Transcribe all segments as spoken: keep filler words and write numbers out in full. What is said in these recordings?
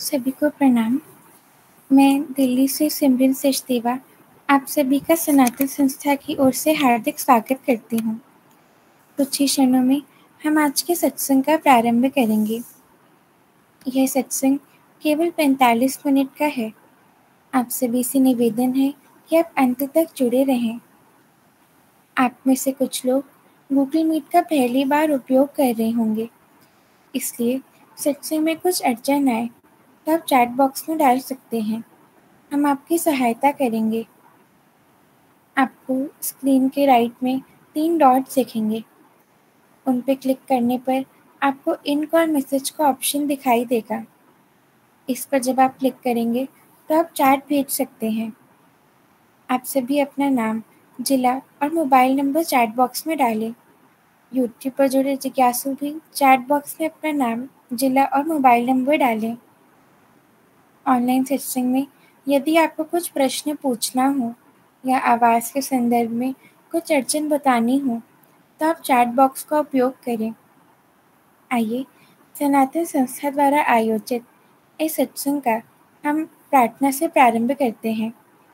सभी को प्रणाम। मैं दिल्ली से सिमरन सचदेवा आप सभी का सनातन संस्था की ओर से हार्दिक स्वागत करती हूँ। कुछ ही क्षणों में हम आज के सत्संग का प्रारंभ करेंगे। यह सत्संग केवल पैंतालीस मिनट का है। आप सभी से निवेदन है कि आप अंत तक जुड़े रहें। आप में से कुछ लोग गूगल मीट का पहली बार उपयोग कर रहे होंगे, इसलिए सत्संग में कुछ अड़चन आए तो आप चैट बॉक्स में डाल सकते हैं। हम आपकी सहायता करेंगे। आपको स्क्रीन के राइट में तीन डॉट्स दिखेंगे। उन पर क्लिक करने पर आपको इन कॉल मैसेज का ऑप्शन दिखाई देगा। इस पर जब आप क्लिक करेंगे तो आप चैट भेज सकते हैं। आप सभी अपना नाम, जिला और मोबाइल नंबर चैट बॉक्स में डालें। यूट्यूब पर जुड़े जिज्ञासु भी चैट बॉक्स में अपना नाम, जिला और मोबाइल नंबर डालें। ऑनलाइन सत्संग में यदि आपको कुछ प्रश्न पूछना हो या आवाज़ के संदर्भ में कुछ अड़चन बतानी हो तो आप चैट बॉक्स का उपयोग करें। आइए सनातन संस्था द्वारा आयोजित इस सत्संग का हम प्रार्थना से प्रारंभ करते हैं।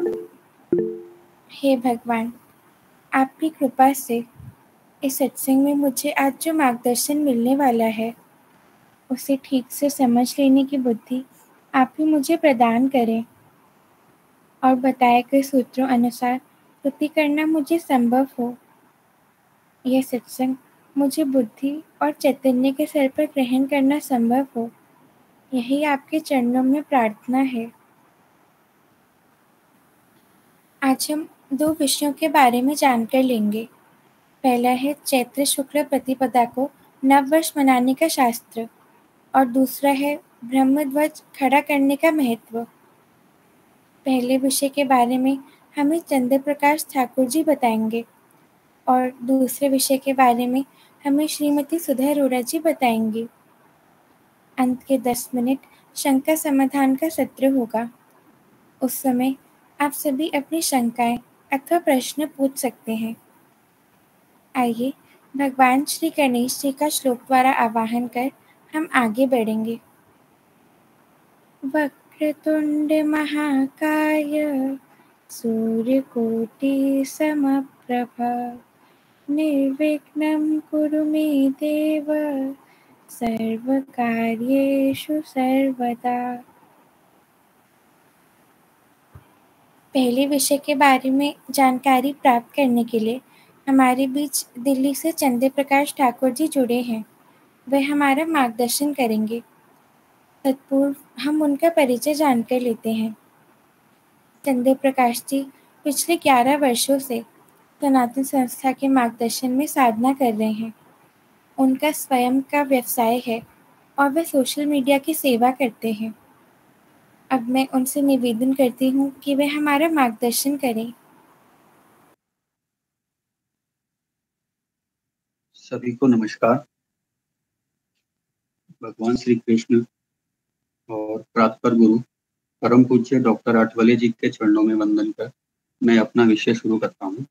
हे भगवान, आपकी कृपा से इस सत्संग में मुझे आज जो मार्गदर्शन मिलने वाला है उसे ठीक से समझ लेने की बुद्धि आप ही मुझे प्रदान करें और बताए गए सूत्रों अनुसार स्तुति करना मुझे संभव हो। यह सत्संग मुझे बुद्धि और चैतन्य के स्तर पर ग्रहण करना संभव हो, यही आपके चरणों में प्रार्थना है। आज हम दो विषयों के बारे में जानकर लेंगे। पहला है चैत्र शुक्ल प्रतिपदा को नववर्ष मनाने का शास्त्र और दूसरा है ब्रह्मध्वज खड़ा करने का महत्व। पहले विषय के बारे में हमें चंद्र प्रकाश ठाकुर जी बताएंगे और दूसरे विषय के बारे में हमें श्रीमती सुधा अरोड़ा जी बताएंगी। अंत के दस मिनट शंका समाधान का सत्र होगा। उस समय आप सभी अपनी शंकाएं अथवा प्रश्न पूछ सकते हैं। आइए भगवान श्री गणेश जी का श्लोक द्वारा आवाहन कर हम आगे बढ़ेंगे। वक्रतुंड महाकाय सूर्यकोटि समप्रभा निर्विघ्नं कुरु मे देव सर्वकार्येषु सर्वदा। पहले विषय के बारे में जानकारी प्राप्त करने के लिए हमारे बीच दिल्ली से चंद्र प्रकाश ठाकुर जी जुड़े हैं। वह हमारा मार्गदर्शन करेंगे। तत्पूर्व हम उनका परिचय जानकर लेते हैं। चंद्र प्रकाश जी पिछले ग्यारह वर्षों से सनातन संस्था के मार्गदर्शन में साधना कर रहे हैं। उनका स्वयं का व्यवसाय है और वे सोशल मीडिया की सेवा करते हैं। अब मैं उनसे निवेदन करती हूँ कि वे हमारा मार्गदर्शन करें। सभी को नमस्कार। भगवान श्री कृष्ण और प्रातपर गुरु परम पूज्य डॉक्टर आठवले जी के चरणों में वंदन कर मैं अपना विषय शुरू करता हूँ।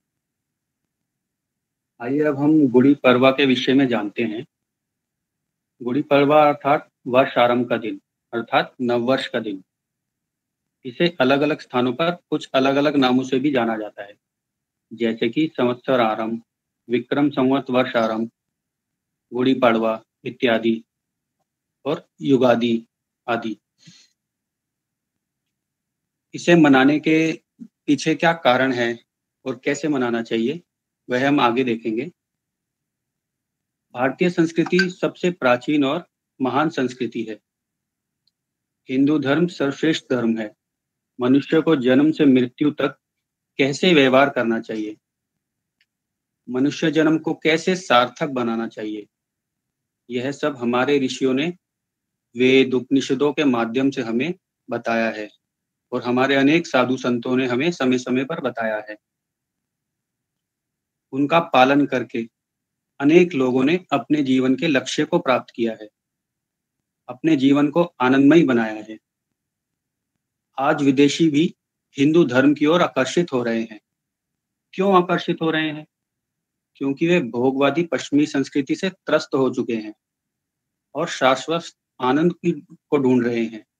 आइए अब हम गुड़ी पड़वा के विषय में जानते हैं। गुड़ी पड़वा अर्थात वर्ष आरंभ का दिन अर्थात नववर्ष का दिन। इसे अलग अलग स्थानों पर कुछ अलग अलग नामों से भी जाना जाता है, जैसे कि संवत्सर आरंभ, विक्रम संवत वर्ष आरंभ, गुड़ी पड़वा इत्यादि और युगादि आदि। इसे मनाने के पीछे क्या कारण है और कैसे मनाना चाहिए वह हम आगे देखेंगे। भारतीय संस्कृति सबसे प्राचीन और महान संस्कृति है। हिंदू धर्म सर्वश्रेष्ठ धर्म है। मनुष्य को जन्म से मृत्यु तक कैसे व्यवहार करना चाहिए, मनुष्य जन्म को कैसे सार्थक बनाना चाहिए, यह सब हमारे ऋषियों ने वेद उपनिषदों के माध्यम से हमें बताया है और हमारे अनेक साधु संतों ने हमें समय समय पर बताया है। उनका पालन करके अनेक लोगों ने अपने जीवन के लक्ष्य को प्राप्त किया है, अपने जीवन को आनंदमय बनाया है। आज विदेशी भी हिंदू धर्म की ओर आकर्षित हो रहे हैं। क्यों आकर्षित हो रहे हैं? क्योंकि वे भोगवादी पश्चिमी संस्कृति से त्रस्त हो चुके हैं और शाश्वत आनंद की को ढूंढ रहे हैं।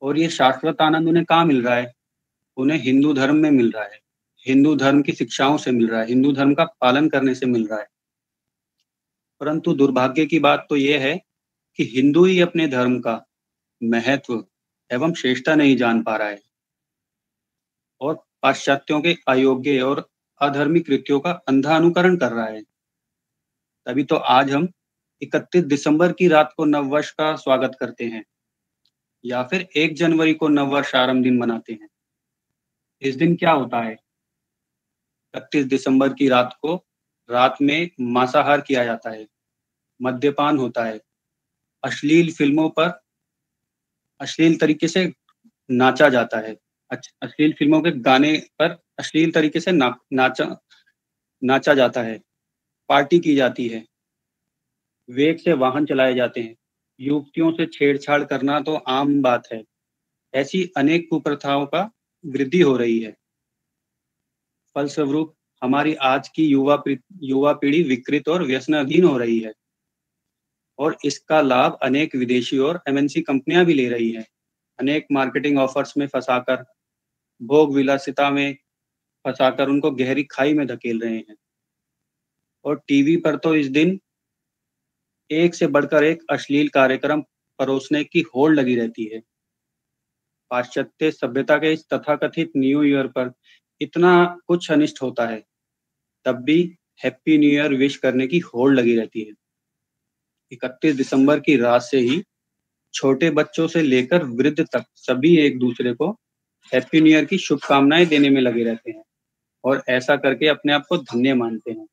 और ये शाश्वत आनंद उन्हें कहाँ मिल रहा है? उन्हें हिंदू धर्म में मिल रहा है, हिंदू धर्म की शिक्षाओं से मिल रहा है, हिंदू धर्म का पालन करने से मिल रहा है। परंतु दुर्भाग्य की बात तो ये है कि हिंदू ही अपने धर्म का महत्व एवं श्रेष्ठता नहीं जान पा रहा है और पाश्चात्यों के अयोग्य और अधर्मी कृत्यों का अंधा अनुकरण कर रहा है। तभी तो आज हम इकतीस दिसंबर की रात को नववर्ष का स्वागत करते हैं या फिर एक जनवरी को नववर्ष आरंभ दिन मनाते हैं। इस दिन क्या होता है? इकतीस दिसंबर की रात को रात में मांसाहार किया जाता है, मद्यपान होता है, अश्लील फिल्मों पर अश्लील तरीके से नाचा जाता है, अश्लील फिल्मों के गाने पर अश्लील तरीके से ना, नाचा नाचा जाता है, पार्टी की जाती है, वेग से वाहन चलाए जाते हैं, युवतियों से छेड़छाड़ करना तो आम बात है। ऐसी अनेक कुप्रथाओं का वृद्धि हो रही है। फलस्वरूप हमारी आज की युवा युवा पीढ़ी विकृत और व्यसनाधीन हो रही है और इसका लाभ अनेक विदेशी और एमएनसी कंपनियां भी ले रही हैं। अनेक मार्केटिंग ऑफर्स में फंसाकर, भोग विलासिता में फंसाकर उनको गहरी खाई में धकेल रहे हैं। और टीवी पर तो इस दिन एक से बढ़कर एक अश्लील कार्यक्रम परोसने की होड़ लगी रहती है। पाश्चात्य सभ्यता के इस तथाकथित न्यू ईयर पर इतना कुछ अनिष्ट होता है, तब भी हैप्पी न्यू ईयर विश करने की होड़ लगी रहती है। इकतीस दिसंबर की रात से ही छोटे बच्चों से लेकर वृद्ध तक सभी एक दूसरे को हैप्पी न्यू ईयर की शुभकामनाएं देने में लगे रहते हैं और ऐसा करके अपने आप को धन्य मानते हैं।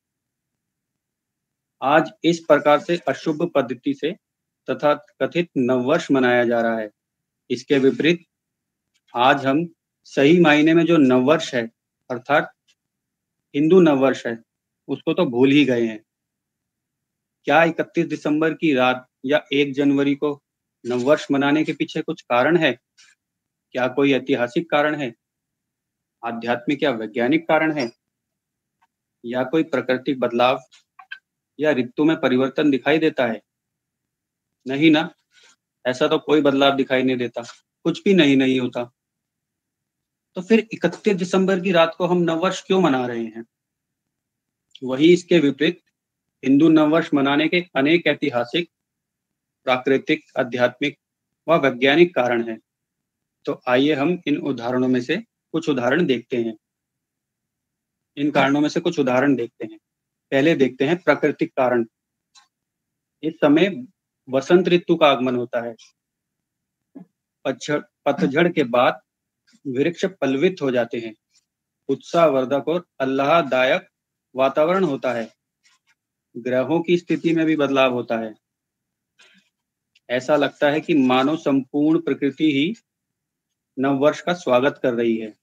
आज इस प्रकार से अशुभ पद्धति से तथा कथित नववर्ष मनाया जा रहा है। इसके विपरीत आज हम सही मायने में जो नववर्ष है अर्थात हिंदू नववर्ष है, उसको तो भूल ही गए हैं। क्या इकतीस दिसंबर की रात या एक जनवरी को नववर्ष मनाने के पीछे कुछ कारण है? क्या कोई ऐतिहासिक कारण है, आध्यात्मिक या वैज्ञानिक कारण है, या कोई प्राकृतिक बदलाव या ऋतु में परिवर्तन दिखाई देता है? नहीं ना, ऐसा तो कोई बदलाव दिखाई नहीं देता, कुछ भी नहीं नहीं होता। तो फिर इकतीस दिसंबर की रात को हम नववर्ष क्यों मना रहे हैं? वही इसके विपरीत हिंदू नववर्ष मनाने के अनेक ऐतिहासिक, प्राकृतिक, आध्यात्मिक व वैज्ञानिक कारण हैं। तो आइए हम इन उदाहरणों में से कुछ उदाहरण देखते हैं। इन कारणों में से कुछ उदाहरण देखते हैं। पहले देखते हैं प्राकृतिक कारण। इस समय वसंत ऋतु का आगमन होता है। पतझड़ पतझड़ के बाद वृक्ष पल्लवित हो जाते हैं। उत्साहवर्धक और आह्लाददायक वातावरण होता है। ग्रहों की स्थिति में भी बदलाव होता है। ऐसा लगता है कि मानो संपूर्ण प्रकृति ही नववर्ष का स्वागत कर रही है।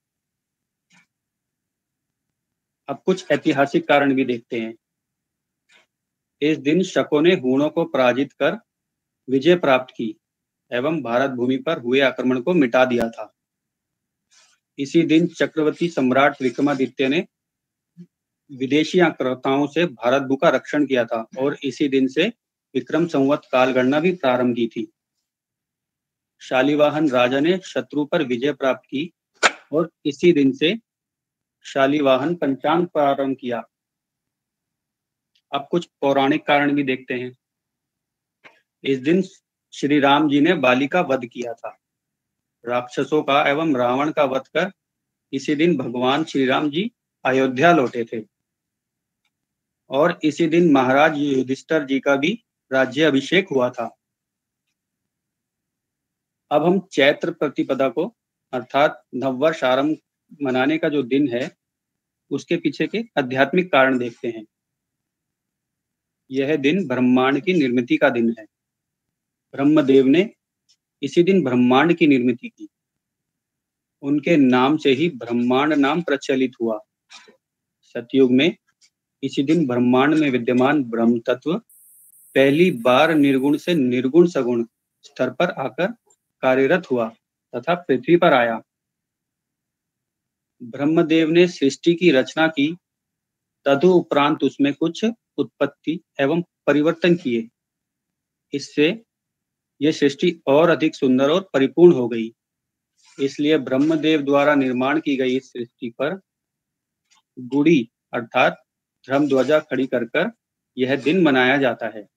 अब कुछ ऐतिहासिक कारण भी देखते हैं। इस दिन शकों ने हूणों को पराजित कर विजय प्राप्त की एवं भारत भूमि पर हुए आक्रमण को मिटा दिया था। इसी दिन चक्रवर्ती सम्राट विक्रमादित्य ने विदेशी आक्रांताओं से भारत भू का रक्षण किया था और इसी दिन से विक्रम संवत काल गणना भी प्रारंभ की थी। शालिवाहन राजा ने शत्रु पर विजय प्राप्त की और इसी दिन से शालिवाहन पंचांग प्रारंभ किया। अब कुछ पौराणिक कारण भी देखते हैं। इस दिन श्री राम जी ने बाली का वध किया था। राक्षसों का एवं रावण का वध कर इसी दिन भगवान श्री राम जी अयोध्या लौटे थे और इसी दिन महाराज युधिष्ठिर जी का भी राज्य अभिषेक हुआ था। अब हम चैत्र प्रतिपदा को अर्थात नववर्ष आरंभ मनाने का जो दिन है, उसके पीछे के आध्यात्मिक कारण देखते हैं। यह दिन ब्रह्मांड की निर्मिति का दिन है। ब्रह्मदेव ने इसी दिन ब्रह्मांड की निर्मिति की। उनके नाम से ही ब्रह्मांड नाम प्रचलित हुआ। सतयुग में इसी दिन ब्रह्मांड में विद्यमान ब्रह्म तत्व पहली बार निर्गुण से निर्गुण सगुण स्तर पर आकर कार्यरत हुआ तथा पृथ्वी पर आया। ब्रह्मदेव ने सृष्टि की रचना की, तदुपरांत उसमें कुछ उत्पत्ति एवं परिवर्तन किए। इससे ये सृष्टि और अधिक सुंदर और परिपूर्ण हो गई। इसलिए ब्रह्मदेव द्वारा निर्माण की गई इस सृष्टि पर गुड़ी अर्थात धर्म ध्वजा खड़ी कर कर यह दिन मनाया जाता है।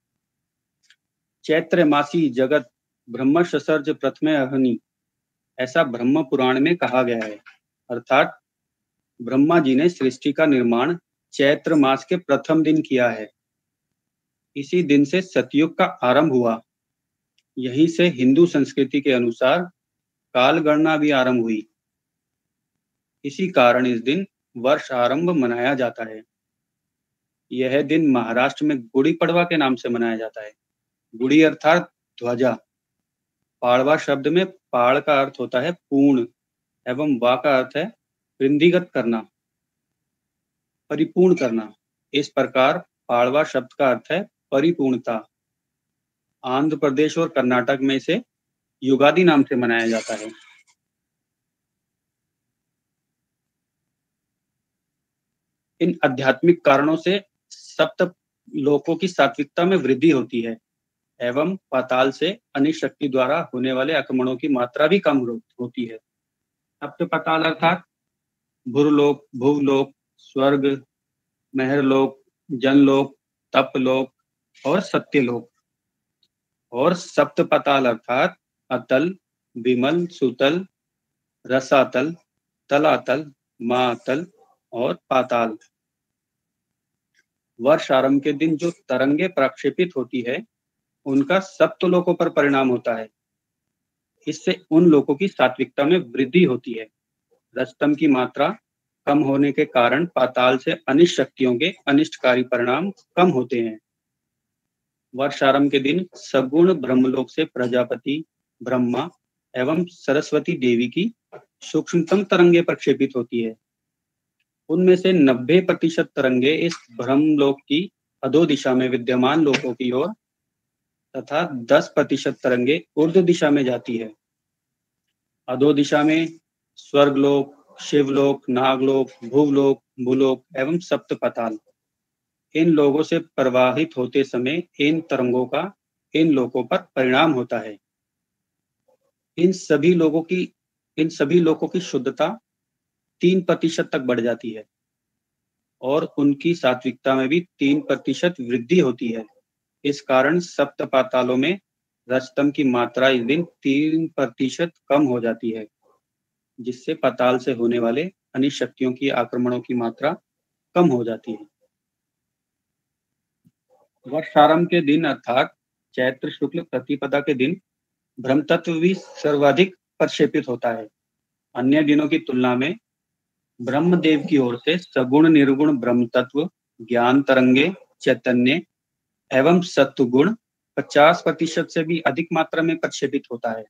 चैत्र मासी जगत ब्रह्म ससर्ज प्रथमे अहनि, ऐसा ब्रह्म पुराण में कहा गया है। अर्थात ब्रह्मा जी ने सृष्टि का निर्माण चैत्र मास के प्रथम दिन किया है। इसी दिन से सतयुग का आरंभ हुआ। यहीं से हिंदू संस्कृति के अनुसार काल गणना भी आरंभ हुई। इसी कारण इस दिन वर्ष आरंभ मनाया जाता है। यह दिन महाराष्ट्र में गुड़ी पड़वा के नाम से मनाया जाता है। गुड़ी अर्थात ध्वजा। पाड़वा शब्द में पाड़ का अर्थ होता है पूर्ण एवं वा का अर्थ है वृद्धिगत करना, परिपूर्ण करना। इस प्रकार पाड़वा शब्द का अर्थ है परिपूर्णता। आंध्र प्रदेश और कर्नाटक में इसे युगादि नाम से मनाया जाता है। इन आध्यात्मिक कारणों से सप्त लोकों की सात्विकता में वृद्धि होती है एवं पाताल से अनिश शक्ति द्वारा होने वाले आक्रमणों की मात्रा भी कम होती है। सप्त पाताल अर्थात भूरलोक, भुवलोक, स्वर्ग, महरलोक, जनलोक, तपलोक और सत्यलोक। और सप्त पाताल अर्थात अतल, विमल, सुतल, रसातल, तलातल, महातल और पाताल। वर्ष आरंभ के दिन जो तरंगे प्रक्षेपित होती है उनका सप्त लोकों पर परिणाम होता है। इससे उन लोकों की सात्विकता में वृद्धि होती है। रजतम की मात्रा कम होने के कारण पाताल से अनिष्ट शक्तियों के अनिष्टकारी परिणाम कम होते हैं। वर्ष आरंभ के दिन सगुण ब्रह्मलोक से प्रजापति, ब्रह्मा एवं सरस्वती देवी की सूक्ष्मतम तरंगे प्रक्षेपित होती है। उनमें से नब्बे प्रतिशत तरंगे इस ब्रह्मलोक की अधो दिशा में विद्यमान लोकों की ओर तथा दस प्रतिशत तरंगे ऊर्ध्व दिशा में जाती है। अधो दिशा में स्वर्गलोक, शिवलोक, नागलोक, भूवलोक, भूलोक एवं सप्त पाताल। इन लोगों से प्रवाहित होते समय इन तरंगों का इन लोकों पर परिणाम होता है। इन सभी लोगों की इन सभी लोगों की शुद्धता तीन प्रतिशत तक बढ़ जाती है और उनकी सात्विकता में भी तीन प्रतिशत वृद्धि होती है। इस कारण सप्त पातालों में रजतम की मात्रा इस दिन तीन प्रतिशत कम हो जाती है, जिससे पाताल से होने वाले अनिष्ट शक्तियों की आक्रमणों की मात्रा कम हो जाती है। वर्षारंभ के दिन अर्थात चैत्र शुक्ल प्रतिपदा के दिन ब्रह्म तत्व भी सर्वाधिक प्रक्षेपित होता है। अन्य दिनों की तुलना में ब्रह्मदेव की ओर से सगुण निर्गुण ब्रह्म तत्व, ज्ञान तरंगे, चैतन्य एवं सत्वगुण पचास प्रतिशत से भी अधिक मात्रा में प्रक्षेपित होता है।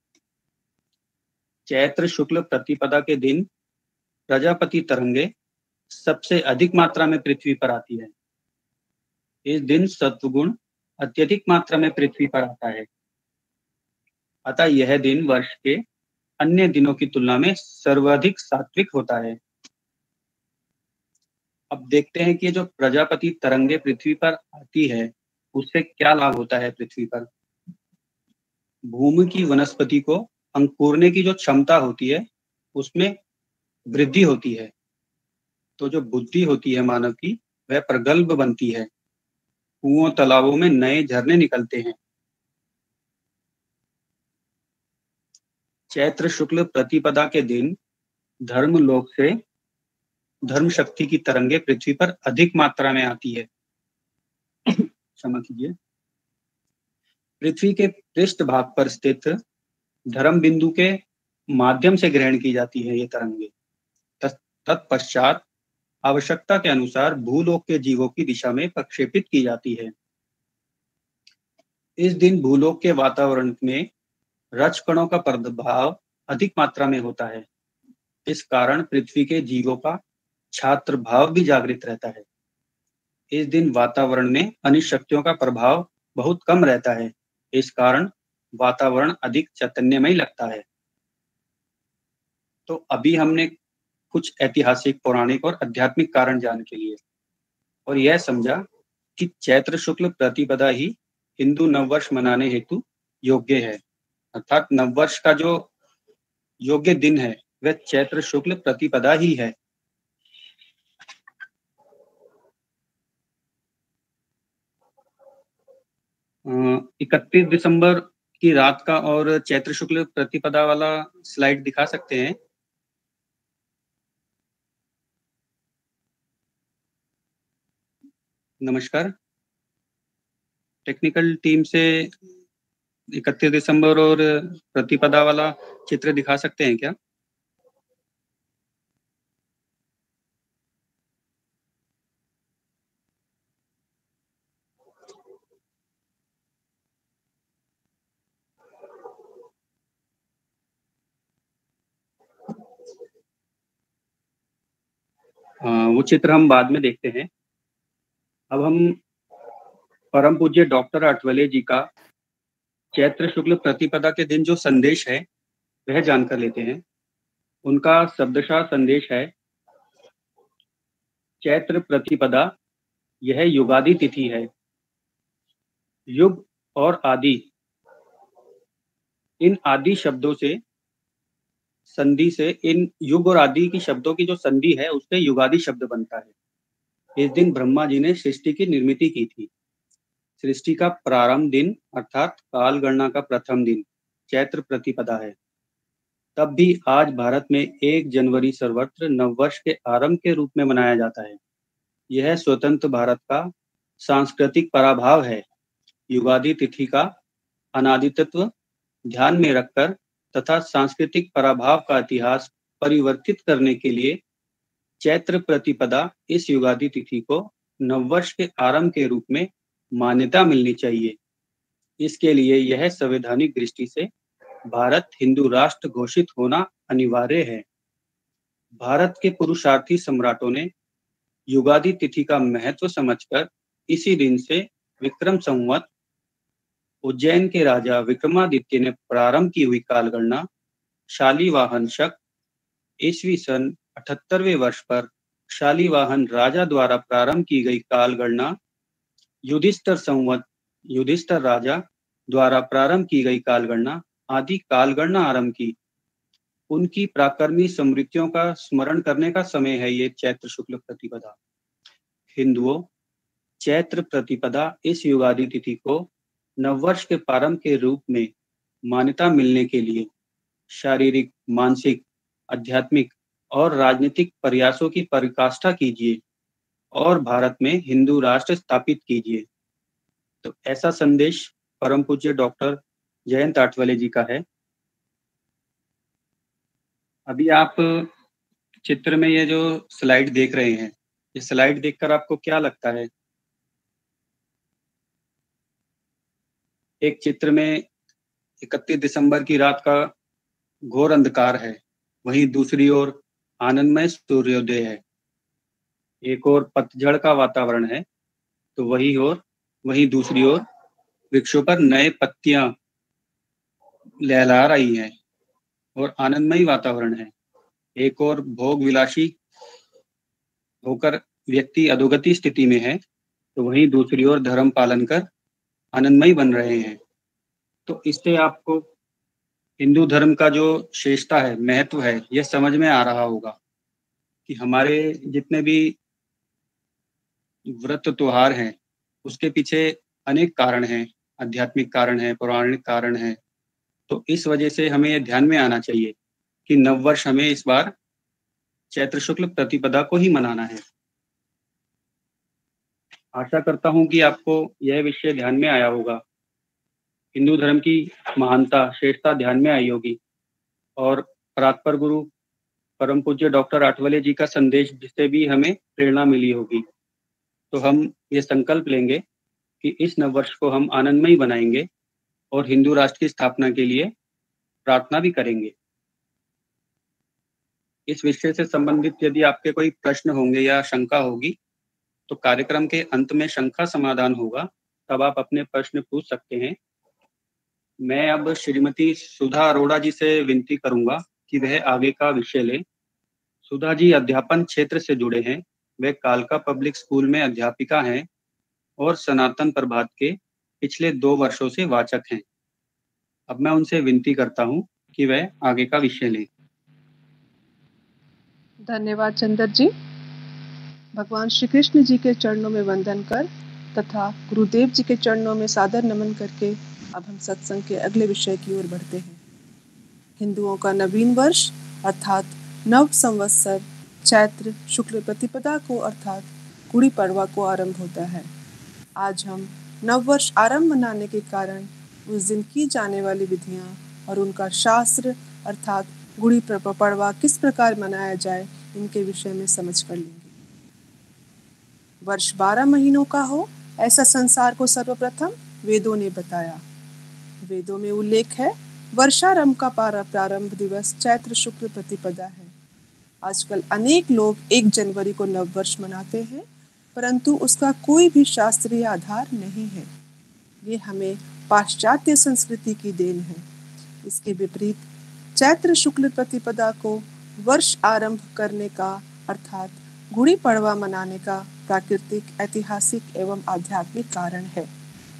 चैत्र शुक्ल प्रतिपदा के दिन प्रजापति तरंगे सबसे अधिक मात्रा में पृथ्वी पर आती है। इस दिन सत्वगुण अत्यधिक मात्रा में पृथ्वी पर आता है। अतः यह दिन वर्ष के अन्य दिनों की तुलना में सर्वाधिक सात्विक होता है। अब देखते हैं कि जो प्रजापति तरंगे पृथ्वी पर आती है उससे क्या लाभ होता है। पृथ्वी पर भूमि की वनस्पति को अंकुरने की जो क्षमता होती है उसमें वृद्धि होती है। तो जो बुद्धि होती है मानव की वह प्रगल्भ बनती है। कुओं तालाबों में नए झरने निकलते हैं। चैत्र शुक्ल प्रतिपदा के दिन धर्मलोक से धर्म शक्ति की तरंगे पृथ्वी पर अधिक मात्रा में आती है। क्षमा कीजिए। पृथ्वी के पृष्ठ भाग पर स्थित धर्म बिंदु के माध्यम से ग्रहण की जाती है ये तरंगे। तत्पश्चात आवश्यकता के अनुसार भूलोक के जीवों की दिशा में प्रक्षेपित की जाती है। इस दिन भूलोक के वातावरण में रज कणों का प्रभाव अधिक मात्रा में होता है। इस कारण पृथ्वी के जीवों का छात्र भाव भी जागृत रहता है। इस दिन वातावरण में अनिष्ट शक्तियों का प्रभाव बहुत कम रहता है। इस कारण वातावरण अधिक चैतन्यमय लगता है। तो अभी हमने कुछ ऐतिहासिक, पौराणिक और आध्यात्मिक कारण जान के लिए और यह समझा कि चैत्र शुक्ल प्रतिपदा ही हिंदू नववर्ष मनाने हेतु योग्य है, अर्थात नववर्ष का जो योग्य दिन है वह चैत्र शुक्ल प्रतिपदा ही है। इकतीस दिसंबर की रात का और चैत्र शुक्ल प्रतिपदा वाला स्लाइड दिखा सकते हैं। नमस्कार, टेक्निकल टीम से इकतीस दिसंबर और प्रतिपदा वाला चित्र दिखा सकते हैं क्या? हाँ, वो चित्र हम बाद में देखते हैं। अब हम परम पूज्य डॉक्टर आठवले जी का चैत्र शुक्ल प्रतिपदा के दिन जो संदेश है वह जानकर लेते हैं। उनका शब्दशः संदेश है, चैत्र प्रतिपदा यह युगादि तिथि है। युग और आदि, इन आदि शब्दों से संधि से इन युग और आदि की शब्दों की जो संधि है उससे युगादि शब्द बनता है। इस दिन ब्रह्मा जी ने सृष्टि की निर्मित की थी। सृष्टि का प्रारंभ दिन अर्थात काल गणना का प्रथम दिन चैत्र प्रतिपदा है। तब भी आज भारत में एक जनवरी सर्वत्र नववर्ष के आरंभ के रूप में मनाया जाता है। यह स्वतंत्र भारत का सांस्कृतिक पराभाव है। युगादि तिथि का अनादित्व ध्यान में रखकर तथा सांस्कृतिक पराभाव का इतिहास परिवर्तित करने के लिए चैत्र प्रतिपदा इस युगादि तिथि को नववर्ष के आरंभ के रूप में मान्यता मिलनी चाहिए। इसके लिए यह संवैधानिक दृष्टि से भारत हिंदू राष्ट्र घोषित होना अनिवार्य है। भारत के पुरुषार्थी सम्राटों ने युगादि तिथि का महत्व समझकर इसी दिन से विक्रम संवत उज्जैन के राजा विक्रमादित्य ने प्रारंभ की हुई कालगणना शालीवाहन शक ईस्वी सन अठहत्तरवें वर्ष पर शालीवाहन राजा द्वारा प्रारंभ की गई कालगणना युधिष्ठिर संवत युधिष्ठिर राजा द्वारा प्रारंभ की गई कालगणना आदि कालगणना आरंभ की। उनकी पराक्रमी समृद्धियों का स्मरण करने का समय है ये चैत्र शुक्ल प्रतिपदा। हिंदुओं, चैत्र प्रतिपदा इस युगादि तिथि को नववर्ष के प्रारंभ के रूप में मान्यता मिलने के लिए शारीरिक, मानसिक, आध्यात्मिक और राजनीतिक प्रयासों की पराकाष्ठा कीजिए और भारत में हिंदू राष्ट्र स्थापित कीजिए। तो ऐसा संदेश परम पूज्य डॉक्टर जयंत आठवले जी का है। अभी आप चित्र में ये जो स्लाइड देख रहे हैं, ये स्लाइड देखकर आपको क्या लगता है? एक चित्र में इकतीस दिसंबर की रात का घोर अंधकार है, वहीं दूसरी ओर आनंदमय सूर्योदय है। एक ओर पतझड़ का वातावरण है, तो वही ओर वहीं दूसरी ओर वृक्षों पर नए पत्तियां लहला रही हैं और आनंदमय वातावरण है। एक और भोग विलासी होकर व्यक्ति अधोगति स्थिति में है, तो वहीं दूसरी ओर धर्म पालन कर आनंदमय बन रहे हैं। तो इससे आपको हिंदू धर्म का जो श्रेष्ठता है, महत्व है, यह समझ में आ रहा होगा कि हमारे जितने भी व्रत त्योहार हैं उसके पीछे अनेक कारण हैं, आध्यात्मिक कारण है, पौराणिक कारण है। तो इस वजह से हमें यह ध्यान में आना चाहिए कि नववर्ष हमें इस बार चैत्र शुक्ल प्रतिपदा को ही मनाना है। आशा करता हूं कि आपको यह विषय ध्यान में आया होगा, हिंदू धर्म की महानता, श्रेष्ठता ध्यान में आई होगी और परात्पर गुरु परम पूज्य डॉक्टर आठवले जी का संदेश जिससे भी हमें प्रेरणा मिली होगी। तो हम ये संकल्प लेंगे कि इस नववर्ष को हम आनंदमय बनाएंगे और हिंदू राष्ट्र की स्थापना के लिए प्रार्थना भी करेंगे। इस विषय से संबंधित यदि आपके कोई प्रश्न होंगे या शंका होगी तो कार्यक्रम के अंत में शंका समाधान होगा, तब आप अपने प्रश्न पूछ सकते हैं। मैं अब श्रीमती सुधा अरोड़ा जी से विनती करूंगा कि वह आगे का विषय लें। सुधा जी अध्यापन क्षेत्र से जुड़े हैं, वे कालका पब्लिक स्कूल में अध्यापिका हैं और सनातन प्रभात के पिछले दो वर्षों से वाचक हैं। अब मैं उनसे विनती करता हूँ कि वह आगे का विषय लें। धन्यवाद चंदर जी। भगवान श्री कृष्ण जी के चरणों में वंदन कर तथा गुरुदेव जी के चरणों में सादर नमन करके अब हम सत्संग के अगले विषय की ओर बढ़ते हैं। हिंदुओं का नवीन वर्ष अर्थात नव संवत्सर चैत्र शुक्ल प्रतिपदा को अर्थात गुड़ी पड़वा को आरंभ होता है। आज हम नव वर्ष आरंभ मनाने के कारण उस दिन की जाने वाली विधियां और उनका शास्त्र अर्थात गुड़ी पड़वा किस प्रकार मनाया जाए इनके विषय में समझ कर लेंगे। वर्ष बारह महीनों का हो ऐसा संसार को सर्वप्रथम वेदों ने बताया। वेदों में उल्लेख है वर्षारंभ का प्रारंभ दिवस चैत्र शुक्ल प्रतिपदा है। आजकल अनेक लोग एक जनवरी को नव वर्ष मनाते हैं, परंतु उसका कोई भी शास्त्रीय आधार नहीं है। ये हमें पाश्चात्य संस्कृति की देन है। इसके विपरीत चैत्र शुक्ल प्रतिपदा को वर्ष आरंभ करने का अर्थात गुड़ी पड़वा मनाने का प्राकृतिक, ऐतिहासिक एवं आध्यात्मिक कारण है।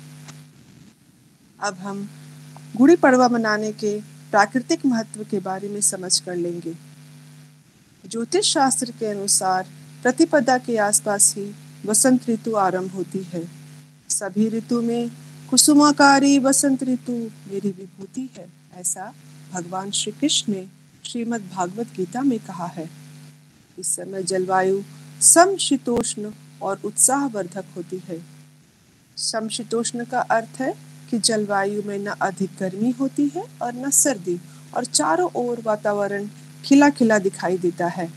अब हम गुड़ी पड़वा मनाने के प्राकृतिक महत्व के बारे में समझ कर लेंगे। ज्योतिष शास्त्र के अनुसार प्रतिपदा के आसपास ही वसंत ऋतु आरंभ होती है। सभी ऋतु में कुसुमाकारी वसंत ऋतु मेरी विभूति है, ऐसा भगवान श्री कृष्ण ने श्रीमद् भागवत गीता में कहा है। इस समय जलवायु समशीतोष्ण और उत्साहवर्धक होती है। समशीतोष्ण का अर्थ है कि जलवायु में न अधिक गर्मी होती है और न सर्दी, और चारों ओर वातावरण खिला खिला दिखाई देता है।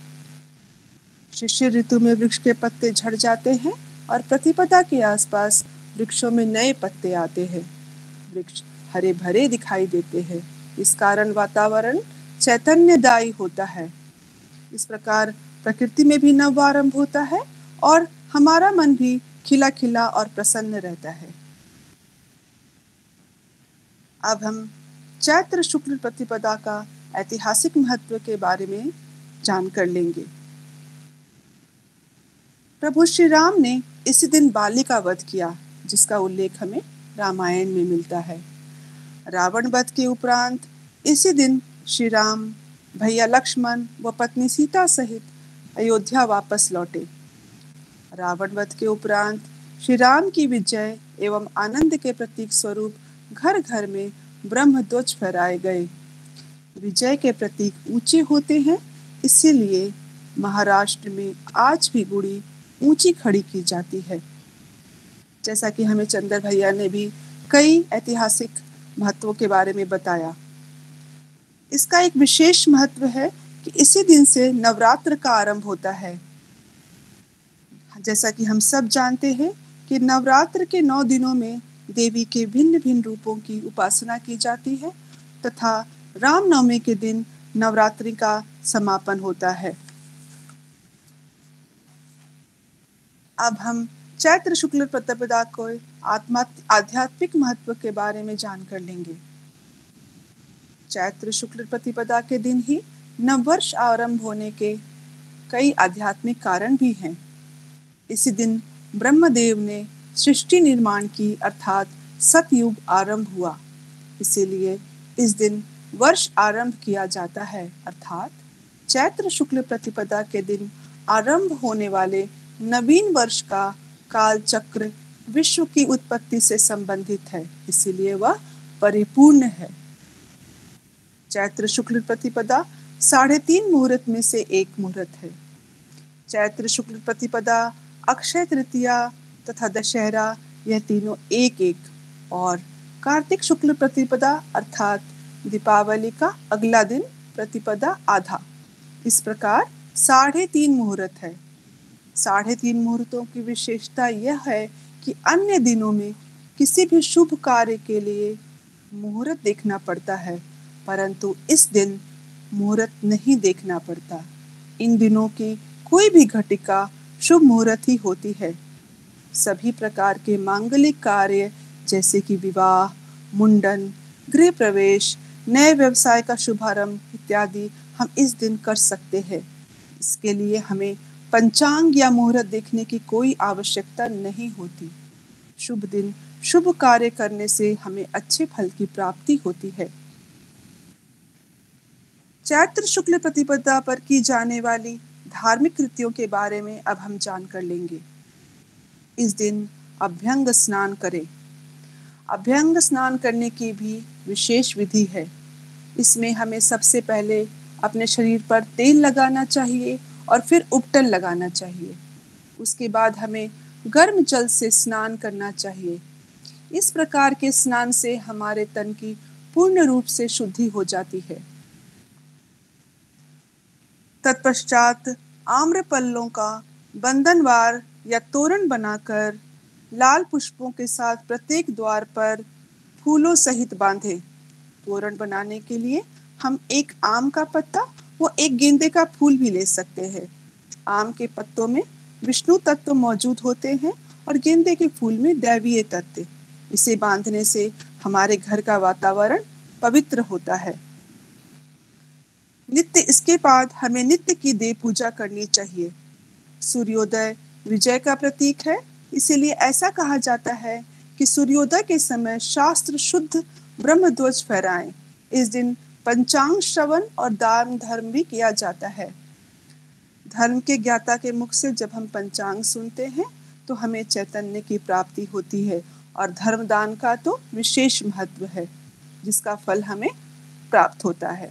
शिशिर ऋतु में वृक्ष के पत्ते झड़ जाते हैं और प्रतिपदा के आसपास वृक्षों में नए पत्ते आते हैं। वृक्ष हरे भरे दिखाई देते हैं। इस कारण वातावरण चैतन्यदायी होता है। इस प्रकार प्रकृति में भी नव आरंभ होता है और हमारा मन भी खिला खिला और प्रसन्न रहता है। अब हम चैत्र शुक्ल प्रतिपदा का ऐतिहासिक महत्व के बारे में जान कर लेंगे। प्रभु श्री राम ने इसी दिन बाली का वध किया, जिसका उल्लेख हमें रामायण में मिलता है। रावण वध के उपरांत इसी दिन श्री राम भैया लक्ष्मण व पत्नी सीता सहित अयोध्या वापस लौटे। रावण वध के उपरांत श्री राम की विजय एवं आनंद के प्रतीक स्वरूप घर घर में ब्रह्म ध्वज फहराए गए। विजय के प्रतीक ऊंचे होते हैं, इसीलिए महाराष्ट्र में आज भी गुड़ी ऊंची खड़ी की जाती है। जैसा कि हमें चंदर भैया ने भी कई ऐतिहासिक महत्वों के बारे में बताया। इसका एक विशेष महत्व है कि इसी दिन से नवरात्र का आरंभ होता है। जैसा कि हम सब जानते हैं कि नवरात्र के नौ दिनों में देवी के भिन्न भिन्न रूपों की उपासना की जाती है तथा रामनवमी के दिन नवरात्रि का समापन होता है। अब हम चैत्र शुक्ल प्रतिपदा को आत्मा आध्यात्मिक महत्व के बारे में जानकर लेंगे। चैत्र शुक्ल प्रतिपदा के दिन ही नववर्ष आरंभ होने के कई आध्यात्मिक कारण भी हैं। इसी दिन ब्रह्मदेव ने सृष्टि निर्माण की अर्थात सतयुग आरंभ हुआ। इसीलिए इस दिन वर्ष आरंभ किया जाता है, अर्थात चैत्र शुक्ल प्रतिपदा के दिन आरंभ होने वाले नवीन वर्ष का काल चक्र विश्व की उत्पत्ति से संबंधित है, इसीलिए वह परिपूर्ण है। चैत्र शुक्ल प्रतिपदा साढ़े तीन मुहूर्त में से एक मुहूर्त है। चैत्र शुक्ल प्रतिपदा, अक्षय तृतीया तथा दशहरा यह तीनों एक एक, और कार्तिक शुक्ल प्रतिपदा अर्थात दीपावली का अगला दिन प्रतिपदा आधा। इस प्रकार साढ़े तीन मुहूर्त है। साढ़े तीन मुहूर्तों की विशेषता यह है कि अन्य दिनों में किसी भी शुभ कार्य के लिए मुहूर्त देखना पड़ता है, परंतु इस दिन मुहूर्त नहीं देखना पड़ता। इन दिनों की कोई भी घटिका शुभ मुहूर्त ही होती है। सभी प्रकार के मांगलिक कार्य जैसे कि विवाह, मुंडन, गृह प्रवेश, नए व्यवसाय का शुभारंभ इत्यादि हम इस दिन कर सकते हैं। इसके लिए हमें पंचांग या मुहूर्त देखने की कोई आवश्यकता नहीं होती। शुभ दिन शुभ कार्य करने से हमें अच्छे फल की प्राप्ति होती है। चैत्र शुक्ल प्रतिपदा पर की जाने वाली धार्मिक कृतियों के बारे में अब हम जानकर लेंगे। इस दिन अभ्यंग स्नान करें। अभ्यंग स्नान करने की भी विशेष विधि है। इसमें हमें सबसे पहले अपने शरीर पर तेल लगाना चाहिए और फिर उपटन लगाना चाहिए। उसके बाद हमें गर्म जल से स्नान करना चाहिए। इस प्रकार के स्नान से हमारे तन की पूर्ण रूप से शुद्धि हो जाती है। तत्पश्चात आम्र पल्लों का बंधनवार या तोरण बनाकर लाल पुष्पों के साथ प्रत्येक द्वार पर फूलों सहित बांधे। तोरण बनाने के लिए हम एक आम का पत्ता व एक गेंदे का फूल भी ले सकते हैं। आम के पत्तों में विष्णु तत्व मौजूद होते हैं और गेंदे के फूल में दैवीय तत्व। इसे बांधने से हमारे घर का वातावरण पवित्र होता है। नित्य इसके बाद हमें नित्य की देव पूजा करनी चाहिए। सूर्योदय विजय का प्रतीक है, इसीलिए ऐसा कहा जाता है कि सूर्योदय के समय शास्त्र शुद्ध ब्रह्म ध्वज फहराएं। इस दिन पंचांग श्रवण और दान धर्म भी किया जाता है। धर्म के ज्ञाता के मुख से जब हम पंचांग सुनते हैं तो हमें चैतन्य की प्राप्ति होती है और धर्म दान का तो विशेष महत्व है, जिसका फल हमें प्राप्त होता है।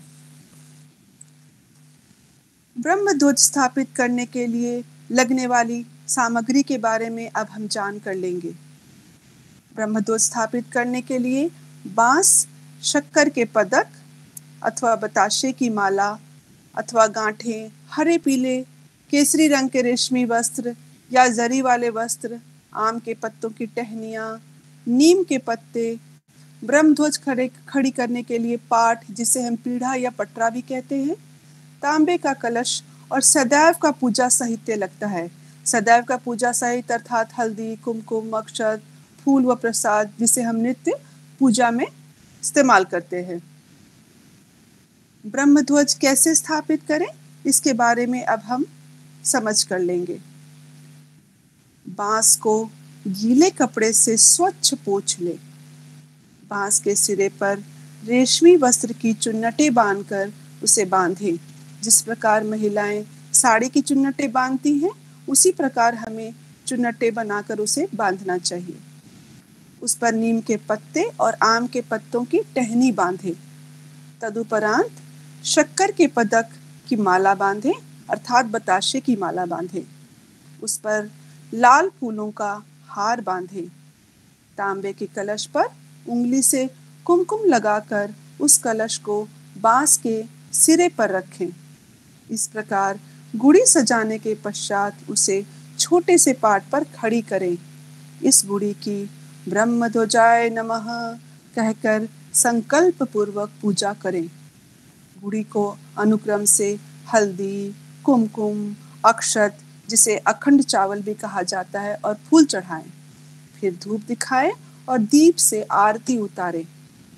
ब्रह्म ध्वज स्थापित करने के लिए लगने वाली सामग्री के बारे में अब हम जान कर लेंगे। ब्रह्म ध्वज स्थापित करने के लिए बांस, शक्कर के पदक अथवा बताशे की माला अथवा गांठें, हरे पीले केसरी रंग के रेशमी वस्त्र या जरी वाले वस्त्र, आम के पत्तों की टहनियाँ, नीम के पत्ते, ब्रह्म ध्वज खड़े खड़ी करने के लिए पाठ, जिसे हम पीढ़ा या पटरा भी कहते हैं, तांबे का कलश और सदैव का पूजा साहित्य लगता है। सदैव का पूजा साहित्य अर्थात हल्दी, कुमकुम, अक्षत, फूल व प्रसाद, जिसे हम नित्य पूजा में इस्तेमाल करते हैं। ब्रह्म ध्वज कैसे स्थापित करें, इसके बारे में अब हम समझ कर लेंगे। बांस को गीले कपड़े से स्वच्छ पोंछ ले। बांस के सिरे पर रेशमी वस्त्र की चुन्नटें बांधकर उसे बांधें। जिस प्रकार महिलाएं साड़ी की चुन्नटें बांधती हैं, उसी प्रकार हमें चुन्नटें बनाकर उसे बांधना चाहिए। उस पर नीम के पत्ते और आम के पत्तों की टहनी बांधें। तदुपरांत शक्कर के पदक की माला बांधें, अर्थात बताशे की माला बांधें। उस पर लाल फूलों का हार बांधें। तांबे के कलश पर उंगली से कुमकुम लगाकर उस कलश को बांस के सिरे पर रखें। इस प्रकार गुड़ी सजाने के पश्चात उसे छोटे से पाट पर खड़ी करें। इस गुड़ी की ब्रह्म ध्वजाय नमः कहकर संकल्प पूर्वक पूजा करें। गुड़ी को अनुक्रम से हल्दी, कुमकुम, अक्षत, जिसे अखंड चावल भी कहा जाता है, और फूल चढ़ाएं। फिर धूप दिखाएं और दीप से आरती उतारें।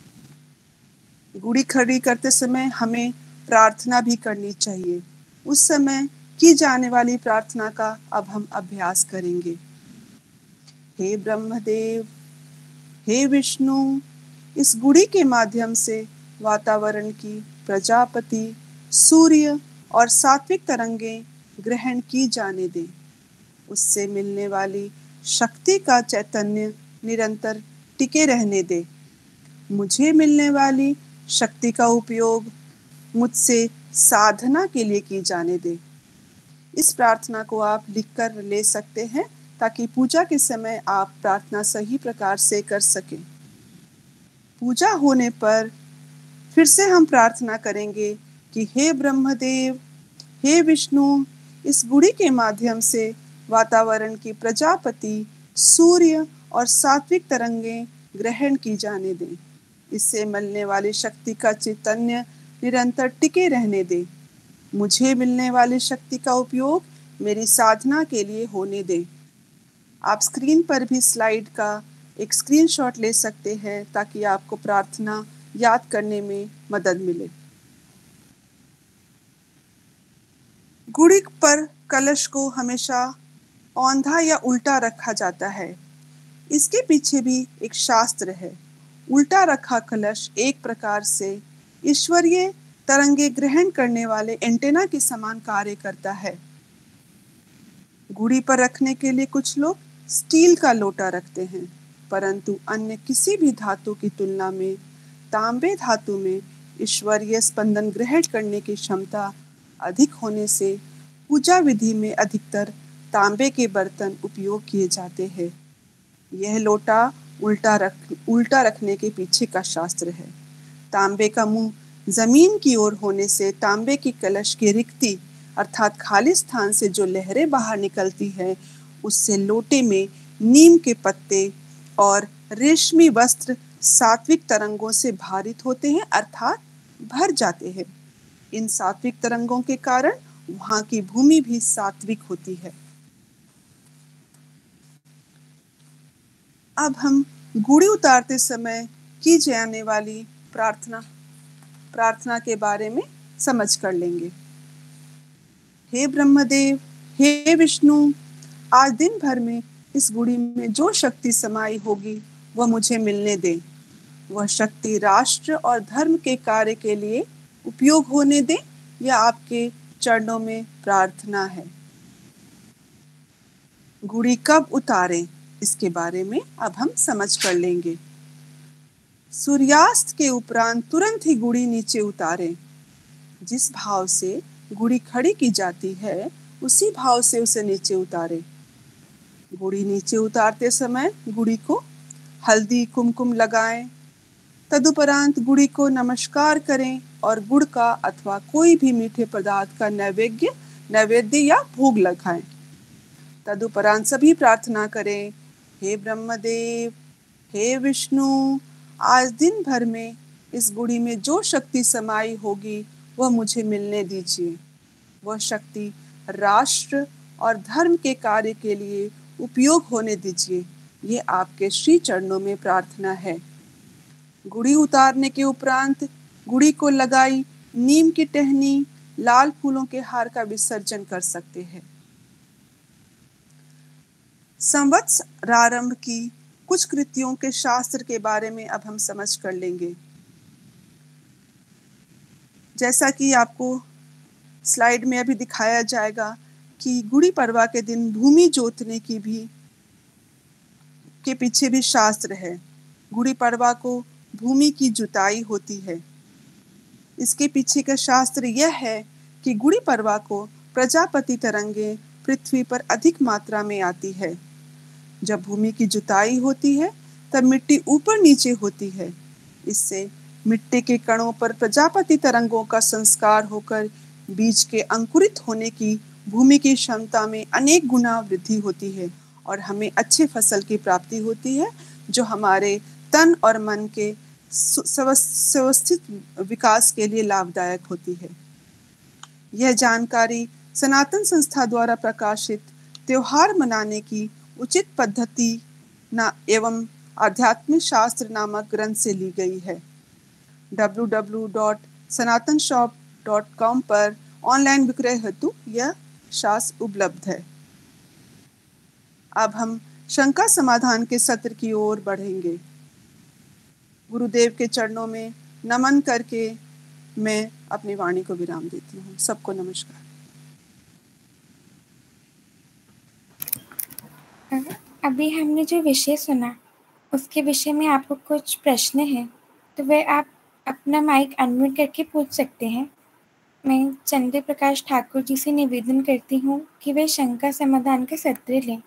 गुड़ी खड़ी करते समय हमें प्रार्थना भी करनी चाहिए। उस समय की जाने वाली प्रार्थना का अब हम अभ्यास करेंगे। हे ब्रह्मदेव, हे विष्णु, इस गुड़ी के माध्यम से वातावरण की प्रजापति, सूर्य और सात्विक तरंगें ग्रहण की जाने दें। उससे मिलने वाली शक्ति का चैतन्य निरंतर टिके रहने दे। मुझे मिलने वाली शक्ति का उपयोग मुझसे साधना के लिए की जाने दे। इस प्रार्थना को आप लिखकर ले सकते हैं ताकि पूजा के समय आप प्रार्थना सही प्रकार से कर सकें। पूजा होने पर फिर से हम प्रार्थना करेंगे कि हे ब्रह्मदेव, हे विष्णु, इस गुड़ी के माध्यम से वातावरण की प्रजापति, सूर्य और सात्विक तरंगें ग्रहण की जाने दें। इससे मिलने वाली शक्ति का चैतन्य निरंतर टिके रहने दें। मुझे मिलने वाली शक्ति का उपयोग मेरी साधना के लिए होने दें। आप स्क्रीन पर भी स्लाइड का एक स्क्रीनशॉट ले सकते हैं ताकि आपको प्रार्थना याद करने में मदद मिले। गुड़ी पर कलश को हमेशा औंधा या उल्टा रखा जाता है। इसके पीछे भी एक शास्त्र है। उल्टा रखा कलश एक प्रकार से ईश्वरीय तरंगे ग्रहण करने वाले एंटेना के समान कार्य करता है। गुड़ी पर रखने के लिए कुछ लोग स्टील का लोटा रखते हैं, परंतु अन्य किसी भी धातु की तुलना में तांबे धातु में ईश्वरीय स्पंदन ग्रहण करने की क्षमता अधिक होने से पूजा विधि में अधिकतर तांबे के बर्तन उपयोग किए जाते हैं। यह लोटा उल्टा रख उल्टा रखने के पीछे का शास्त्र है। तांबे का मुंह जमीन की ओर होने से तांबे की कलश की रिक्ति अर्थात खाली स्थान से जो लहरें बाहर निकलती है, उससे लोटे में नीम के पत्ते और रेशमी वस्त्र सात्विक तरंगों से भारित होते हैं अर्थात भर जाते हैं। इन सात्विक तरंगों के कारण वहां की भूमि भी सात्विक होती है। अब हम गुड़ी उतारते समय की जाने वाली प्रार्थना प्रार्थना के बारे में समझ कर लेंगे। हे ब्रह्मदेव, हे विष्णु, आज दिन भर में इस गुड़ी में जो शक्ति समाई होगी वह मुझे मिलने दे। वह शक्ति राष्ट्र और धर्म के कार्य के लिए उपयोग होने दे, यह आपके चरणों में प्रार्थना है। गुड़ी कब उतारें, इसके बारे में अब हम समझ कर लेंगे। सूर्यास्त के उपरांत तुरंत ही गुड़ी नीचे उतारें। जिस भाव से गुड़ी खड़ी की जाती है, उसी भाव से उसे नीचे उतारें। गुड़ी नीचे उतारते समय गुड़ी को हल्दी कुमकुम लगाएं। तदुपरांत गुड़ी को नमस्कार करें और गुड़ का अथवा कोई भी मीठे पदार्थ का नैवेद्य नैवेद्य या भोग लगाएं। तदुपरांत सभी प्रार्थना करें, हे ब्रह्मदेव, हे विष्णु, आज दिन भर में इस गुड़ी में जो शक्ति समाई होगी वह मुझे मिलने दीजिए। वह शक्ति राष्ट्र और धर्म के कार्य के लिए उपयोग होने दीजिए। ये आपके श्री चरणों में प्रार्थना है। गुड़ी उतारने के उपरांत गुड़ी को लगाई नीम की टहनी, लाल फूलों के हार का विसर्जन कर सकते हैं। संवत्सरारंभ की कुछ कृतियों के शास्त्र के बारे में अब हम समझ कर लेंगे। जैसा कि आपको स्लाइड में अभी दिखाया जाएगा कि गुड़ी पड़वा के दिन भूमि जोतने की भी के पीछे भी शास्त्र है। गुड़ी पड़वा को भूमि की जुताई होती है। इसके पीछे का शास्त्र यह है कि गुड़ी पड़वा को प्रजापति तरंगे पृथ्वी पर अधिक मात्रा में आती है। जब भूमि की जुताई होती है तब मिट्टी ऊपर नीचे होती है। इससे मिट्टी के कणों पर प्रजापति तरंगों का संस्कार होकर बीज के अंकुरित होने की भूमि की क्षमता में अनेक गुना वृद्धि होती है और हमें अच्छे फसल की प्राप्ति होती है, जो हमारे तन और मन के व्यवस्थित विकास के लिए लाभदायक होती है। यह जानकारी सनातन संस्था द्वारा प्रकाशित त्योहार मनाने की उचित पद्धति ना एवं आध्यात्मिक शास्त्र नामक ग्रंथ से ली गई है। W W W dot Sanatan shop dot com पर ऑनलाइन विक्रय हेतु यह शास्त्र उपलब्ध है। अब हम शंका समाधान के सत्र की ओर बढ़ेंगे। गुरुदेव के चरणों में नमन करके मैं अपनी वाणी को विराम देती हूँ। सबको नमस्कार। अभी हमने जो विषय सुना उसके विषय में आपको कुछ प्रश्न हैं, तो वह आप अपना माइक अनम्यूट करके पूछ सकते हैं। मैं चंद्र प्रकाश ठाकुर जी से निवेदन करती हूँ कि वे शंका समाधान का सत्र लें।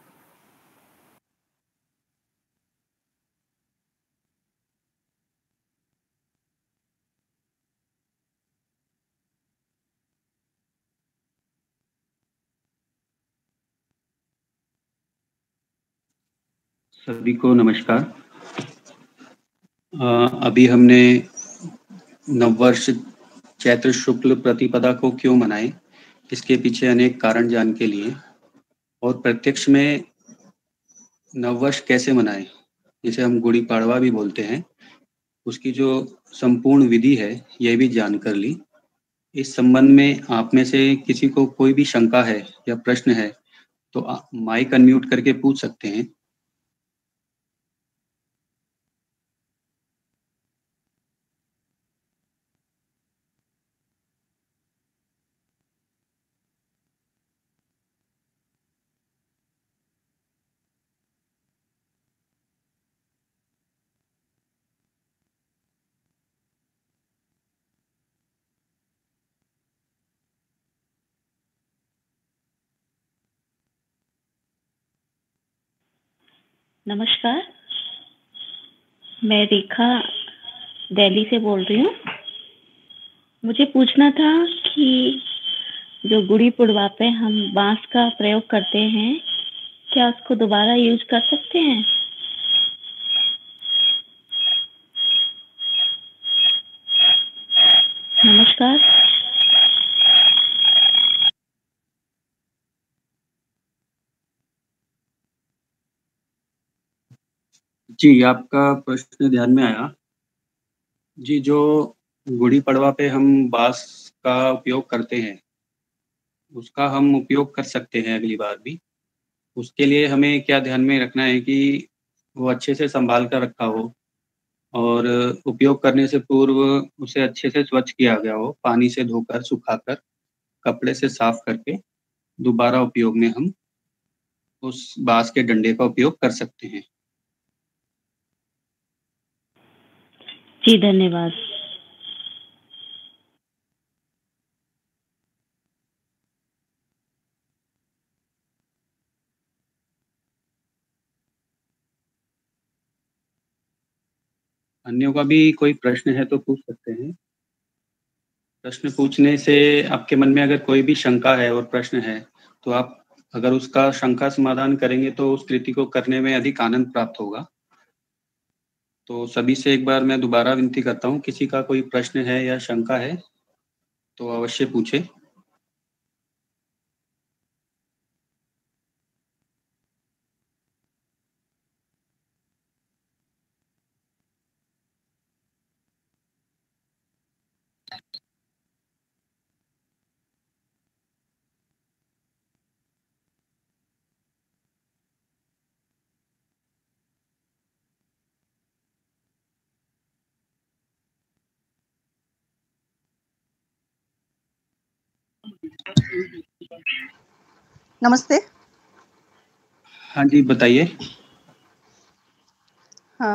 सभी को नमस्कार। अभी हमने नववर्ष चैत्र शुक्ल प्रतिपदा को क्यों मनाएं, इसके पीछे अनेक कारण जान के लिए और प्रत्यक्ष में नववर्ष कैसे मनाएं, जिसे हम गुड़ी पाड़वा भी बोलते हैं, उसकी जो संपूर्ण विधि है यह भी जान कर ली। इस संबंध में आप में से किसी को कोई भी शंका है या प्रश्न है तो माइक अनम्यूट करके पूछ सकते हैं। नमस्कार, मैं रेखा दिल्ली से बोल रही हूँ। मुझे पूछना था कि जो गुड़ी पड़वा पे हम बांस का प्रयोग करते हैं, क्या उसको दोबारा यूज कर सकते हैं? नमस्कार। जी, आपका प्रश्न ध्यान में आया। जी, जो गुड़ी पड़वा पे हम बाँस का उपयोग करते हैं, उसका हम उपयोग कर सकते हैं अगली बार भी। उसके लिए हमें क्या ध्यान में रखना है कि वो अच्छे से सँभाल कर रखा हो और उपयोग करने से पूर्व उसे अच्छे से स्वच्छ किया गया हो, पानी से धोकर, सुखाकर, कपड़े से साफ करके, दोबारा उपयोग में हम उस बाँस के डंडे का उपयोग कर सकते हैं। जी, धन्यवाद। अन्यों का भी कोई प्रश्न है तो पूछ सकते हैं। प्रश्न पूछने से आपके मन में अगर कोई भी शंका है और प्रश्न है, तो आप अगर उसका शंका समाधान करेंगे तो उस कृति को करने में अधिक आनंद प्राप्त होगा। तो सभी से एक बार मैं दोबारा विनती करता हूँ, किसी का कोई प्रश्न है या शंका है, तो अवश्य पूछें। नमस्ते। हाँ जी, बताइए। हाँ,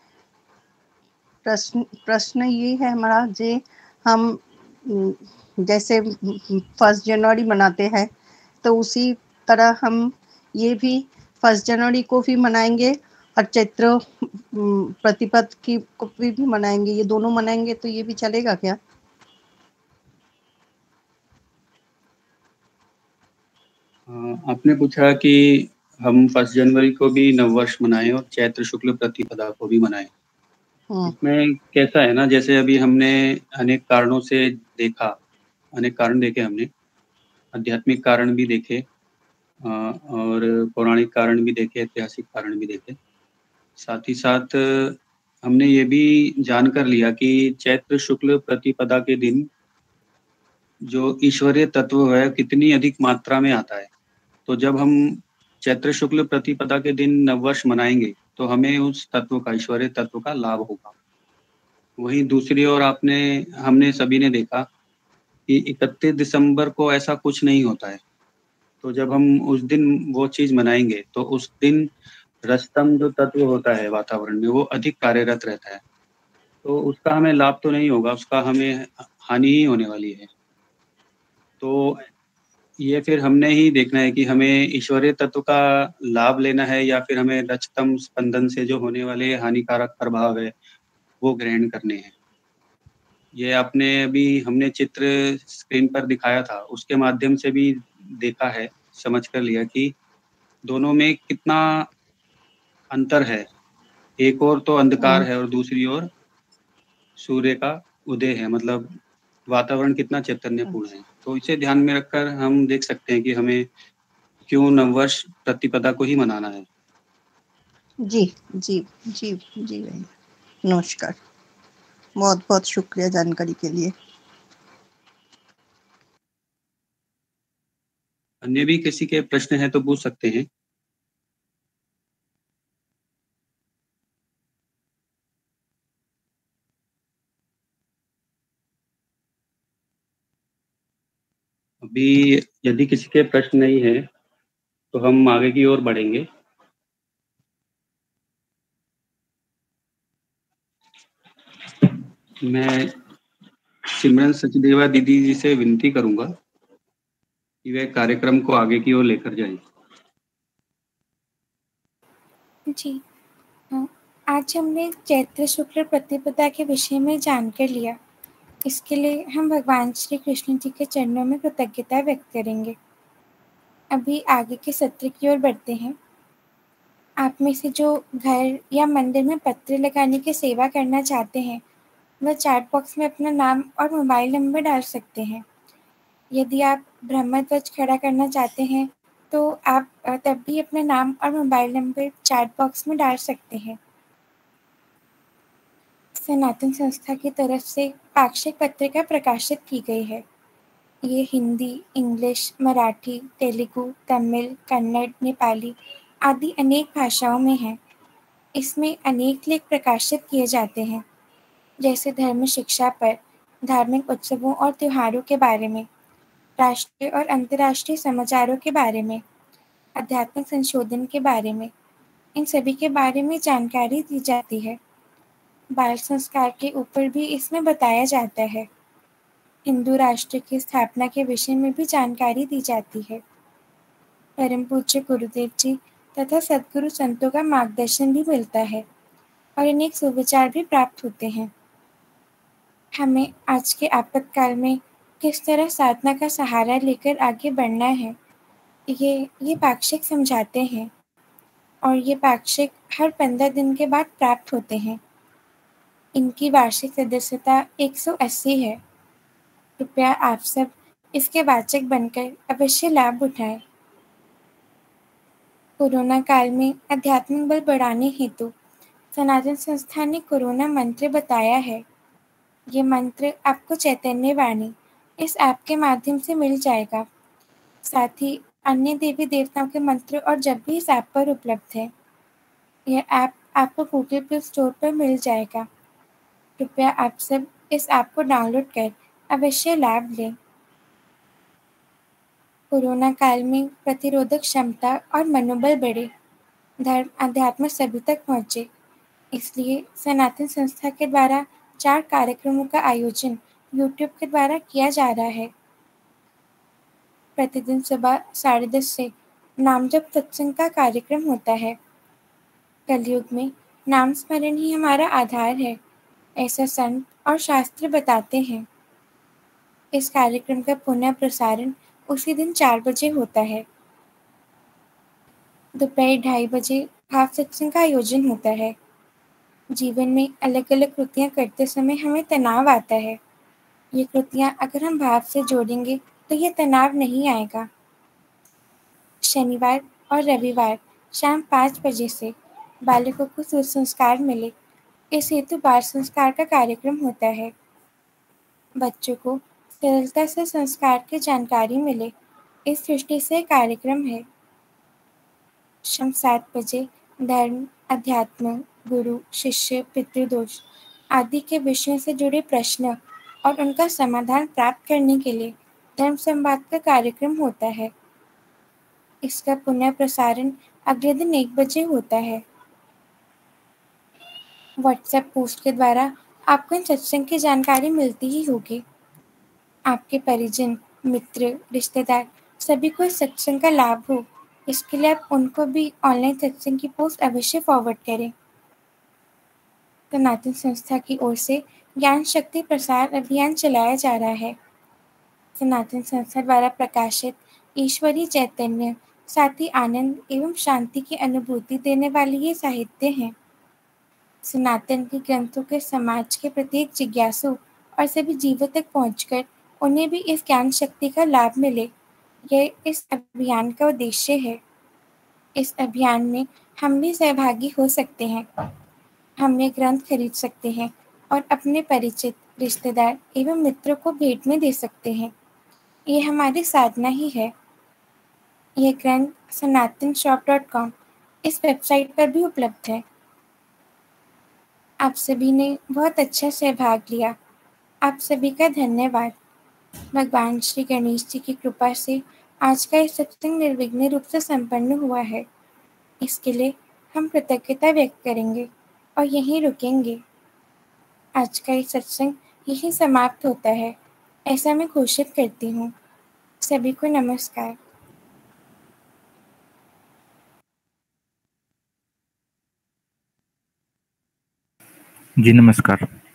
प्रश्न प्रश्न ये है हमारा जे हम उम, जैसे फर्स्ट जनवरी मनाते हैं, तो उसी तरह हम ये भी फर्स्ट जनवरी को भी मनाएँगे और चैत्र उम, प्रतिपद की को भी भी मनाएँगे। ये दोनों मनाएँगे तो ये भी चलेगा क्या? अ, आपने पूछा कि हम फर्स्ट जनवरी को भी नववर्ष मनाएँ और चैत्र शुक्ल प्रतिपदा को भी मनाएँ। हुँ, इसमें कैसा है ना, जैसे अभी हमने अनेक कारणों से देखा, अनेक कारण देखे हमने, आध्यात्मिक कारण भी देखे अ, और पौराणिक कारण भी देखे, ऐतिहासिक कारण भी देखे। साथ ही साथ हमने ये भी जान कर लिया कि चैत्र शुक्ल प्रतिपदा के दिन जो ईश्वरीय तत्व है, कितनी अधिक मात्रा में आता है। तो जब हम चैत्र शुक्ल प्रतिपदा के दिन नववर्ष मनाएँगे, तो हमें उस तत्व का, ईश्वरीय तत्व का लाभ होगा। वहीं दूसरी ओर आपने हमने सभी ने देखा कि इकतीस दिसंबर को ऐसा कुछ नहीं होता है। तो जब हम उस दिन वो चीज़ मनाएँगे, तो उस दिन रजतम जो तत्व होता है वातावरण में, वो अधिक कार्यरत रहता है। तो उसका हमें लाभ तो नहीं होगा, उसका हमें ह हानि ही होने वाली है। तो ये फिर हमने ही देखना है कि हमें ईश्वरीय तत्व का लाभ लेना है या फिर हमें रजतम स्पंदन से जो होने वाले हानिकारक प्रभाव है, वो ग्रहण करने हैं। ये आपने अभी हमने चित्र स्क्रीन पर दिखाया था, उसके माध्यम से भी देखा है, समझ कर लिया कि दोनों में कितना अंतर है। एक ओर तो अंधकार हुँ, है और दूसरी ओर सूर्य का उदय है, मतलब वातावरण कितना चैतन्यपूर्ण है। तो इसे ध्यान में रखकर हम देख सकते हैं कि हमें क्यों नववर्ष प्रतिपदा को ही मनाना है। जी, जी, जी, जी भैया। नमस्कार। बहुत-बहुत शुक्रिया जानकारी के लिए। अन्य भी किसी के प्रश्न हैं तो पूछ सकते हैं। अभी यदि किसी के प्रश्न नहीं है, तो हम आगे की ओर बढ़ेंगे। मैं सिमरन सचदेवा दीदी जी से विनती करूँगा कि वे कार्यक्रम को आगे की ओर लेकर जाएँ। जी, हाँ, आज हमने चैत्र शुक्ल प्रतिपदा के विषय में जानकर लिया। इसके लिए हम भगवान श्री कृष्ण जी के चरणों में कृतज्ञता व्यक्त करेंगे। अभी आगे के सत्र की ओर बढ़ते हैं। आप में से जो घर या मंदिर में पत्र लगाने की सेवा करना चाहते हैं, वह चैट बॉक्स में अपना नाम और मोबाइल नंबर डाल सकते हैं। यदि आप ब्रह्म ध्वज खड़ा करना चाहते हैं, तो आप तब भी अपना नाम और मोबाइल नंबर चैट बॉक्स में डाल सकते हैं। सनातन संस्था की तरफ से पाक्षिक पत्रिका प्रकाशित की गई है। ये हिंदी, इंग्लिश, मराठी, तेलुगु, तमिल, कन्नड़, नेपाली आदि अनेक भाषाओं में है। इसमें अनेक लेख प्रकाशित किए जाते हैं, जैसे धर्म शिक्षा पर, धार्मिक उत्सवों और त्योहारों के बारे में, राष्ट्रीय और अंतर्राष्ट्रीय समाचारों के बारे में, आध्यात्मिक संशोधन के बारे में, इन सभी के बारे में जानकारी दी जाती है। बाल संस्कार के ऊपर भी इसमें बताया जाता है। हिंदू राष्ट्र की स्थापना के विषय में भी जानकारी दी जाती है। परम पूज्य गुरुदेव जी तथा सद्गुरु संतों का मार्गदर्शन भी मिलता है और अनेक सुविचार भी प्राप्त होते हैं। हमें आज के आपातकाल में किस तरह साधना का सहारा लेकर आगे बढ़ना है, ये ये पाक्षिक समझाते हैं और ये पाक्षिक हर पंद्रह दिन के बाद प्राप्त होते हैं। इनकी वार्षिक सदस्यता एक सौ अस्सी है। कृपया आप सब इसके वाचक बनकर अवश्य लाभ उठाएं। कोरोना काल में आध्यात्मिक बल बढ़ाने हेतु सनातन संस्था ने कोरोना मंत्र बताया है। ये मंत्र आपको चैतन्य वाणी इस ऐप के माध्यम से मिल जाएगा। साथ ही अन्य देवी देवताओं के मंत्र और जप भी इस ऐप पर उपलब्ध है। यह ऐप आपको गूगल प्ले स्टोर पर मिल जाएगा। कृपया आप सब इस ऐप को डाउनलोड कर अवश्य लाभ लें। कोरोना काल में प्रतिरोधक क्षमता और मनोबल बढ़े, धर्म अध्यात्म सभी तक पहुँचे, इसलिए सनातन संस्था के द्वारा चार कार्यक्रमों का आयोजन यूट्यूब के द्वारा किया जा रहा है। प्रतिदिन सुबह साढ़े दस से नाम जप सत्संग का कार्यक्रम होता है। कलयुग में नाम स्मरण ही हमारा आधार है, ऐसा संत और शास्त्र बताते हैं। इस कार्यक्रम का पुनः प्रसारण उसी दिन चार बजे होता है। दोपहर ढाई बजे भाव सत्संग का आयोजन होता है। जीवन में अलग अलग कृतियाँ करते समय हमें तनाव आता है। ये कृतियाँ अगर हम भाव से जोड़ेंगे तो ये तनाव नहीं आएगा। शनिवार और रविवार शाम पाँच बजे से बालकों को सुसंस्कार मिले, इस हेतु बाल संस्कार का कार्यक्रम होता है। बच्चों को सरलता से संस्कार की जानकारी मिले, इस दृष्टि से कार्यक्रम है। शाम सात बजे धर्म, अध्यात्म, गुरु, शिष्य, पितृदोष आदि के विषयों से जुड़े प्रश्न और उनका समाधान प्राप्त करने के लिए धर्म संवाद का कार्यक्रम होता है। इसका पुनः प्रसारण अगले दिन एक बजे होता है। व्हाट्सएप पोस्ट के द्वारा आपको इन सत्संग की जानकारी मिलती ही होगी। आपके परिजन, मित्र, रिश्तेदार सभी को इस सत्संग का लाभ हो, इसके लिए आप उनको भी ऑनलाइन सत्संग की पोस्ट अवश्य फॉरवर्ड करें। सनातन संस्था की ओर से ज्ञान शक्ति प्रसार अभियान चलाया जा रहा है। सनातन संस्था द्वारा प्रकाशित ईश्वरीय चैतन्य, साथ ही आनंद एवं शांति की अनुभूति देने वाली ये साहित्य हैं। सनातन के ग्रंथों के समाज के प्रत्येक जिज्ञासु और सभी जीवों तक पहुंचकर उन्हें भी इस ज्ञान शक्ति का लाभ मिले, यह इस अभियान का उद्देश्य है। इस अभियान में हम भी सहभागी हो सकते हैं। हम ये ग्रंथ खरीद सकते हैं और अपने परिचित, रिश्तेदार एवं मित्रों को भेंट में दे सकते हैं। ये हमारी साधना ही है। यह ग्रंथ सनातन शॉप डॉट कॉम इस वेबसाइट पर भी उपलब्ध है। आप सभी ने बहुत अच्छा सहभाग लिया। आप सभी का धन्यवाद। भगवान श्री गणेश जी की कृपा से आज का इस सत्संग निर्विघ्न रूप से संपन्न हुआ है। इसके लिए हम कृतज्ञता व्यक्त करेंगे और यहीं रुकेंगे। आज का ये सत्संग यहीं समाप्त होता है, ऐसा मैं घोषित करती हूँ। सभी को नमस्कार। जी नमस्कार।